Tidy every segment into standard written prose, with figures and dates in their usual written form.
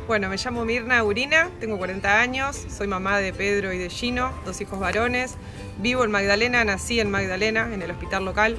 Bueno, me llamo Mirna Urina, tengo 40 años, soy mamá de Pedro y de Gino, 2 hijos varones. Vivo en Magdalena, nací en Magdalena, en el hospital local.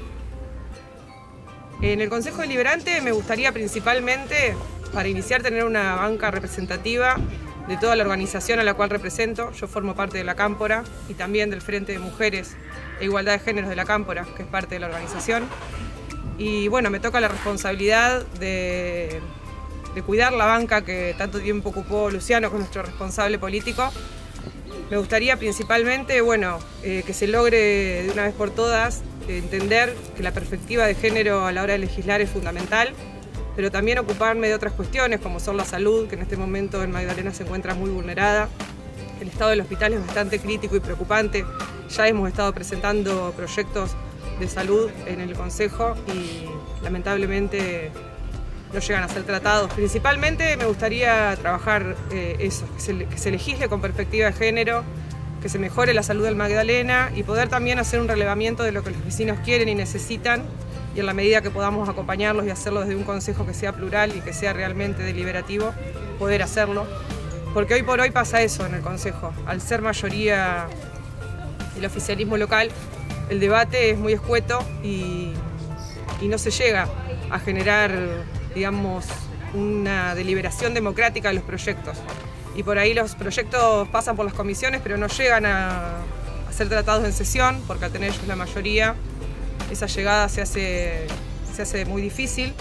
En el Consejo Deliberante me gustaría principalmente, para iniciar, tener una banca representativa de toda la organización a la cual represento. Yo formo parte de la Cámpora y también del Frente de Mujeres e Igualdad de Géneros de la Cámpora, que es parte de la organización. Y bueno, me toca la responsabilidad de cuidar la banca que tanto tiempo ocupó Luciano, que es nuestro responsable político. Me gustaría principalmente, que se logre de una vez por todas entender que la perspectiva de género a la hora de legislar es fundamental, pero también ocuparme de otras cuestiones como son la salud, que en este momento en Magdalena se encuentra muy vulnerada. El estado del hospital es bastante crítico y preocupante. Ya hemos estado presentando proyectos de salud en el Consejo y lamentablemente no llegan a ser tratados. Principalmente me gustaría trabajar eso, que se legisle con perspectiva de género, que se mejore la salud del Magdalena y poder también hacer un relevamiento de lo que los vecinos quieren y necesitan, y en la medida que podamos acompañarlos y hacerlo desde un consejo que sea plural y que sea realmente deliberativo, poder hacerlo. Porque hoy por hoy pasa eso en el consejo. Al ser mayoría el oficialismo local, el debate es muy escueto y no se llega a generar, digamos, una deliberación democrática de los proyectos. Y por ahí los proyectos pasan por las comisiones, pero no llegan a ser tratados en sesión, porque al tener ellos la mayoría, esa llegada se hace muy difícil.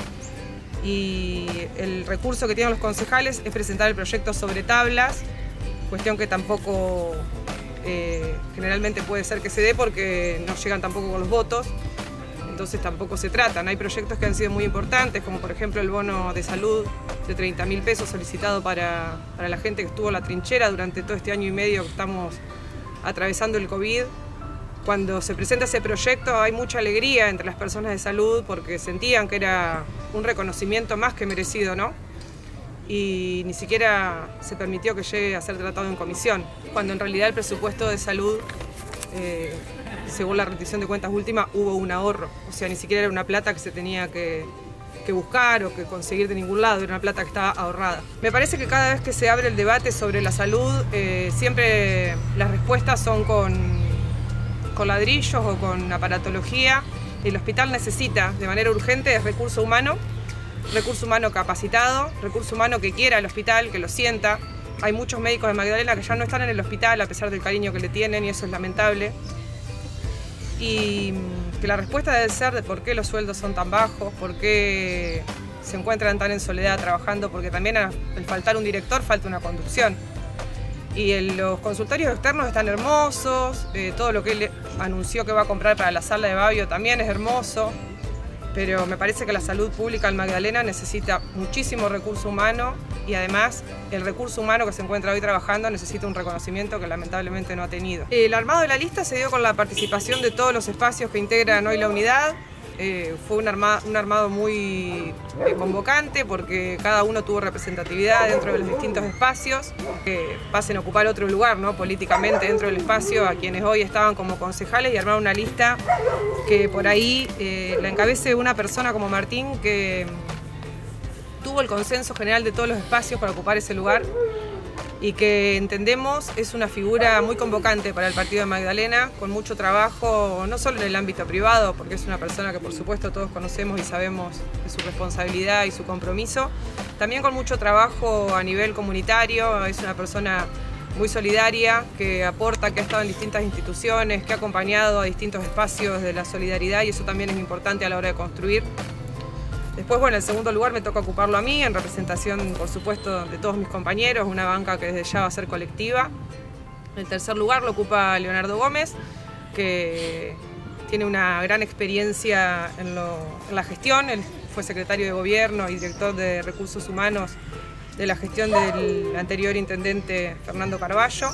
Y el recurso que tienen los concejales es presentar el proyecto sobre tablas, cuestión que tampoco generalmente puede ser que se dé porque no llegan tampoco con los votos. Entonces tampoco se tratan. Hay proyectos que han sido muy importantes, como por ejemplo el bono de salud de 30.000 pesos solicitado para la gente que estuvo en la trinchera durante todo este año y medio que estamos atravesando el COVID. Cuando se presenta ese proyecto hay mucha alegría entre las personas de salud porque sentían que era un reconocimiento más que merecido, ¿no? Y ni siquiera se permitió que llegue a ser tratado en comisión, cuando en realidad el presupuesto de salud, según la rendición de cuentas última, hubo un ahorro. O sea, ni siquiera era una plata que se tenía que buscar o que conseguir de ningún lado, era una plata que estaba ahorrada. Me parece que cada vez que se abre el debate sobre la salud, siempre las respuestas son con ladrillos o con aparatología. El hospital necesita de manera urgente recurso humano capacitado, recurso humano que quiera el hospital, que lo sienta. Hay muchos médicos de Magdalena que ya no están en el hospital a pesar del cariño que le tienen y eso es lamentable. Y que la respuesta debe ser de por qué los sueldos son tan bajos, por qué se encuentran tan en soledad trabajando, porque también al faltar un director falta una conducción. Y los consultorios externos están hermosos, todo lo que él anunció que va a comprar para la sala de Babio también es hermoso, pero me parece que la salud pública en Magdalena necesita muchísimo recurso humano y además el recurso humano que se encuentra hoy trabajando necesita un reconocimiento que lamentablemente no ha tenido. El armado de la lista se dio con la participación de todos los espacios que integran hoy la unidad. Fue un armado muy convocante porque cada uno tuvo representatividad dentro de los distintos espacios, que pasen a ocupar otro lugar, ¿no?, políticamente dentro del espacio a quienes hoy estaban como concejales, y armar una lista que por ahí la encabece una persona como Martín, que tuvo el consenso general de todos los espacios para ocupar ese lugar y que entendemos es una figura muy convocante para el partido de Magdalena, con mucho trabajo, no solo en el ámbito privado, porque es una persona que por supuesto todos conocemos y sabemos de su responsabilidad y su compromiso, también con mucho trabajo a nivel comunitario. Es una persona muy solidaria, que aporta, que ha estado en distintas instituciones, que ha acompañado a distintos espacios de la solidaridad, y eso también es importante a la hora de construir. Después, en segundo lugar me toca ocuparlo a mí, en representación, por supuesto, de todos mis compañeros, una banca que desde ya va a ser colectiva. En el tercer lugar lo ocupa Leonardo Gómez, que tiene una gran experiencia en la gestión. Él fue secretario de Gobierno y director de Recursos Humanos de la gestión del anterior intendente Fernando Carballo.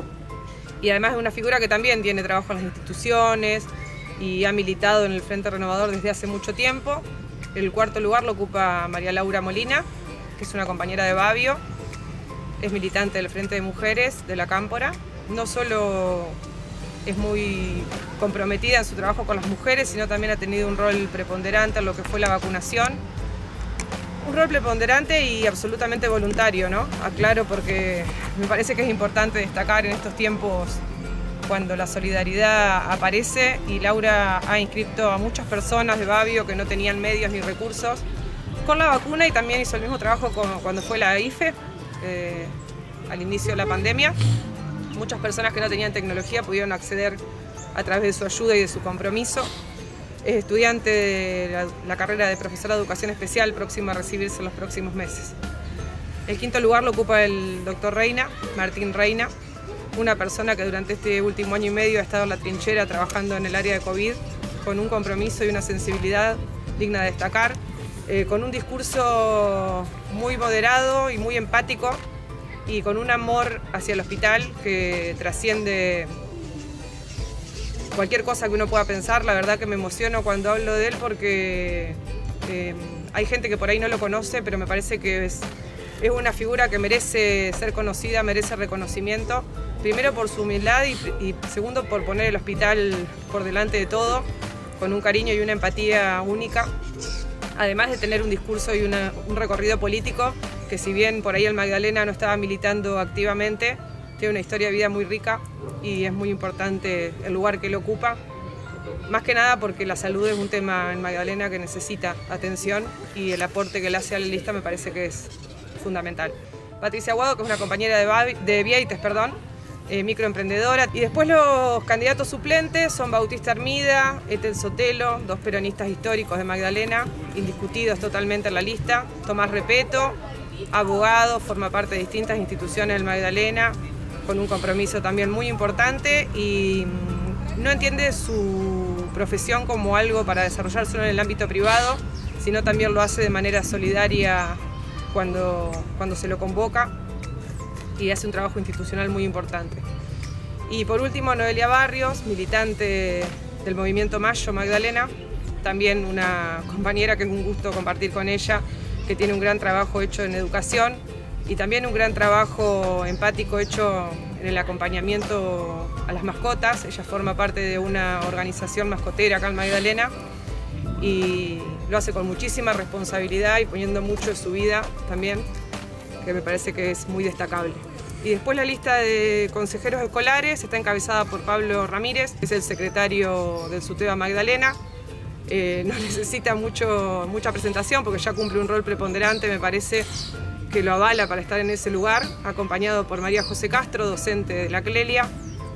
Y además es una figura que también tiene trabajo en las instituciones y ha militado en el Frente Renovador desde hace mucho tiempo. El cuarto lugar lo ocupa María Laura Molina, que es una compañera de Babio, es militante del Frente de Mujeres de la Cámpora. No solo es muy comprometida en su trabajo con las mujeres, sino también ha tenido un rol preponderante en lo que fue la vacunación. Un rol preponderante y absolutamente voluntario, ¿no? Aclaro porque me parece que es importante destacar en estos tiempos cuando la solidaridad aparece, y Laura ha inscrito a muchas personas de Babio que no tenían medios ni recursos con la vacuna, y también hizo el mismo trabajo cuando fue la IFE al inicio de la pandemia. Muchas personas que no tenían tecnología pudieron acceder a través de su ayuda y de su compromiso. Es estudiante de la carrera de profesora de educación especial, próxima a recibirse en los próximos meses. El quinto lugar lo ocupa el doctor Reina, Martín Reina, una persona que durante este último año y medio ha estado en la trinchera trabajando en el área de COVID con un compromiso y una sensibilidad digna de destacar, con un discurso muy moderado y muy empático y con un amor hacia el hospital que trasciende cualquier cosa que uno pueda pensar. La verdad que me emociono cuando hablo de él porque hay gente que por ahí no lo conoce, pero me parece que es una figura que merece ser conocida, merece reconocimiento, primero por su humildad y segundo por poner el hospital por delante de todo, con un cariño y una empatía única, además de tener un discurso y un recorrido político que, si bien por ahí el Magdalena no estaba militando activamente, tiene una historia de vida muy rica y es muy importante el lugar que él ocupa, más que nada porque la salud es un tema en Magdalena que necesita atención, y el aporte que le hace a la lista me parece que es fundamental. Patricia Aguado, que es una compañera de Vieites, microemprendedora. Y después los candidatos suplentes son Bautista Armida, Ethel Sotelo, dos peronistas históricos de Magdalena, indiscutidos totalmente en la lista. Tomás Repeto, abogado, forma parte de distintas instituciones del Magdalena, con un compromiso también muy importante y no entiende su profesión como algo para desarrollar solo en el ámbito privado, sino también lo hace de manera solidaria cuando se lo convoca, y hace un trabajo institucional muy importante. Y por último, Noelia Barrios, militante del movimiento Mayo Magdalena, también una compañera que es un gusto compartir con ella, que tiene un gran trabajo hecho en educación y también un gran trabajo empático hecho en el acompañamiento a las mascotas. Ella forma parte de una organización mascotera acá en Magdalena y lo hace con muchísima responsabilidad y poniendo mucho de su vida también, que me parece que es muy destacable. Y después la lista de consejeros escolares está encabezada por Pablo Ramírez, que es el secretario del SUTEBA Magdalena. No necesita mucha presentación porque ya cumple un rol preponderante, me parece que lo avala para estar en ese lugar, acompañado por María José Castro, docente de la Clelia,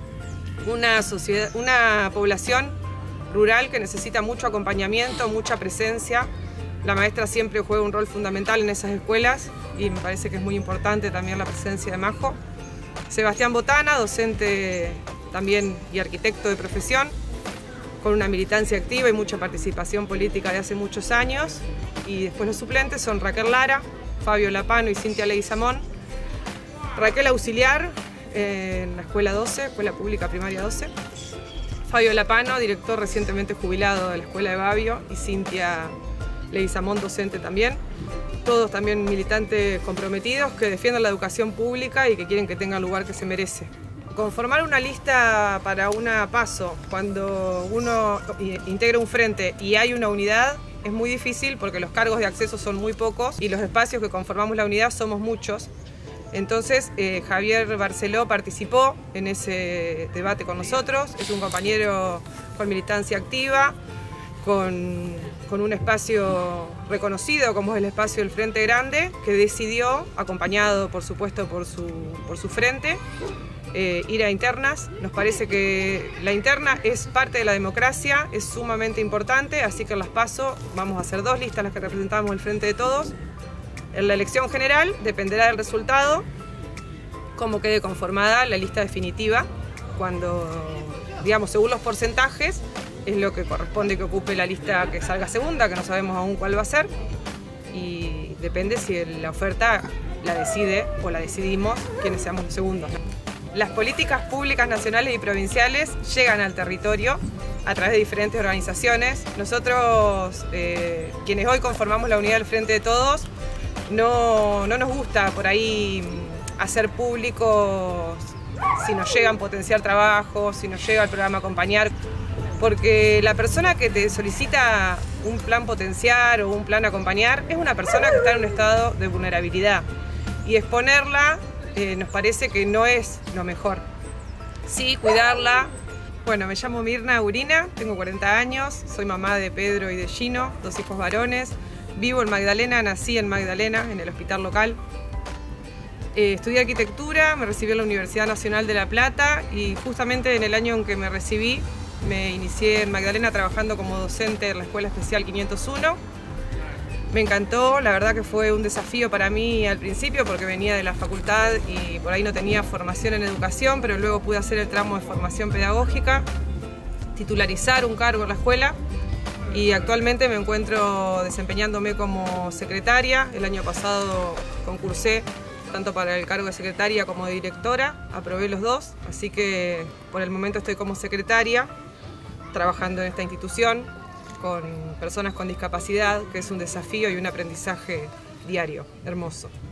una población rural que necesita mucho acompañamiento, mucha presencia. La maestra siempre juega un rol fundamental en esas escuelas y me parece que es muy importante también la presencia de Majo. Sebastián Botana, docente también y arquitecto de profesión, con una militancia activa y mucha participación política de hace muchos años. Y después los suplentes son Raquel Lara, Fabio Lapano y Cintia Leguizamón. Raquel auxiliar en la Escuela 12, Escuela Pública Primaria 12. Fabio Lapano, director recientemente jubilado de la Escuela de Babio, y Cintia Leguizamón, docente también. Todos también militantes comprometidos que defienden la educación pública y que quieren que tenga el lugar que se merece. Conformar una lista para una PASO cuando uno integra un frente y hay una unidad es muy difícil porque los cargos de acceso son muy pocos y los espacios que conformamos la unidad somos muchos. Entonces Javier Barceló participó en ese debate con nosotros, es un compañero con militancia activa, con un espacio reconocido como es el espacio del Frente Grande, que decidió, acompañado por supuesto por su frente, ir a internas. Nos parece que la interna es parte de la democracia, es sumamente importante, así que en las PASO vamos a hacer dos listas las que representamos el Frente de Todos. En la elección general dependerá del resultado, cómo quede conformada la lista definitiva, cuando, digamos, según los porcentajes, es lo que corresponde que ocupe la lista que salga segunda, que no sabemos aún cuál va a ser, y depende si la oferta la decide o la decidimos quienes seamos los segundos. Las políticas públicas nacionales y provinciales llegan al territorio a través de diferentes organizaciones. Nosotros, quienes hoy conformamos la unidad del Frente de Todos, no nos gusta por ahí hacer públicos si nos llegan potenciar trabajo, si nos llega el programa Acompañar, porque la persona que te solicita un plan potenciar o un plan acompañar, es una persona que está en un estado de vulnerabilidad. Y exponerla nos parece que no es lo mejor. Sí, cuidarla. Bueno, me llamo Mirna Urina, tengo 40 años, soy mamá de Pedro y de Gino, 2 hijos varones. Vivo en Magdalena, nací en Magdalena, en el hospital local. Estudié arquitectura, me recibí en la Universidad Nacional de La Plata y justamente en el año en que me recibí me inicié en Magdalena trabajando como docente en la Escuela Especial 501. Me encantó, la verdad que fue un desafío para mí al principio porque venía de la facultad y por ahí no tenía formación en educación, pero luego pude hacer el tramo de formación pedagógica, titularizar un cargo en la escuela y actualmente me encuentro desempeñándome como secretaria. El año pasado concursé tanto para el cargo de secretaria como de directora, aprobé los dos, así que por el momento estoy como secretaria, trabajando en esta institución con personas con discapacidad, que es un desafío y un aprendizaje diario, hermoso.